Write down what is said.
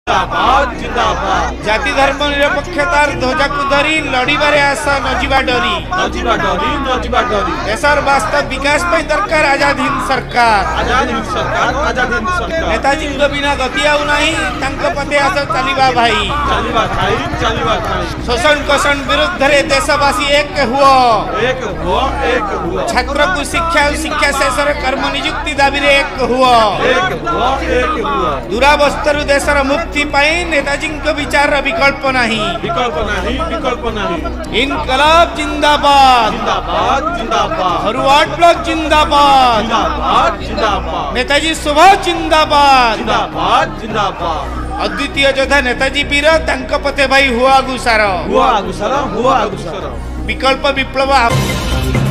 जिंदाबाद जिंदाबाद जाति धर्म निरपेक्षतार ध्वजा को धरी लड़ीबारे आशा नजिबा डरी देशर वास्तव विकास पे दरकार आजाद हिंद सरकार नेताजी बिना गति आउ नहीं तांको पथे आस चलिबा भाई शोषण कोषण विरुद्ध रे देशवासी एक हुआ छात्र को शिक्षा और शिक्षा शेष कर्म नियुक्ति दाबी रे एक हुआ दुरावस्था देशर मुक्ति नेताजी विचार विकल्प नहीं इनकलाब जिंदाबाद फॉरवर्ड ब्लॉक जिंदाबाद नेताजी सुभाष जिंदाबाद अद्वितीय योद्धा नेताजी वीर तांको पथे भाई हुआ अगुसार विकल्प विप्लव।